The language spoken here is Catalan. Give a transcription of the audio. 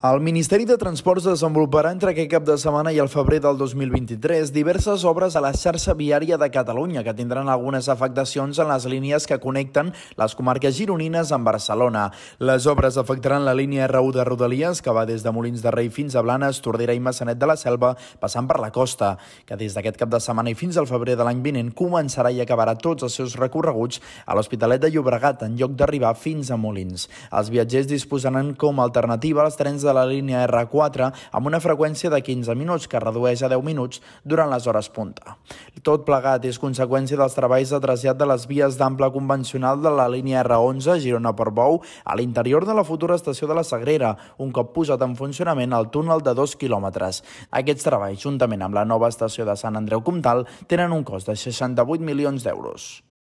El Ministeri de Transports desenvoluparà entre aquest cap de setmana i el febrer del 2023 diverses obres a la xarxa viària de Catalunya que tindran algunes afectacions en les línies que connecten les comarques gironines amb Barcelona. Les obres afectaran la línia R1 de Rodalies, que va des de Molins de Rei fins a Blanes, Tordera i Maçanet de la Selva, passant per la costa, que des d'aquest cap de setmana i fins al febrer de l'any vinent començarà i acabarà tots els seus recorreguts a l'Hospitalet de Llobregat, en lloc d'arribar fins a Molins. Els viatgers disposaran com a alternativa als trens de la línia R4 amb una freqüència de 15 minuts que redueix a 10 minuts durant les hores punta. Tot plegat és conseqüència dels treballs de trasllat de les vies d'ample convencional de la línia R11 Girona-Portbou a l'interior de la futura estació de la Sagrera, un cop posat en funcionament el túnel de 2 quilòmetres. Aquests treballs, juntament amb la nova estació de Sant Andreu Comtal, tenen un cost de 68 milions d'euros.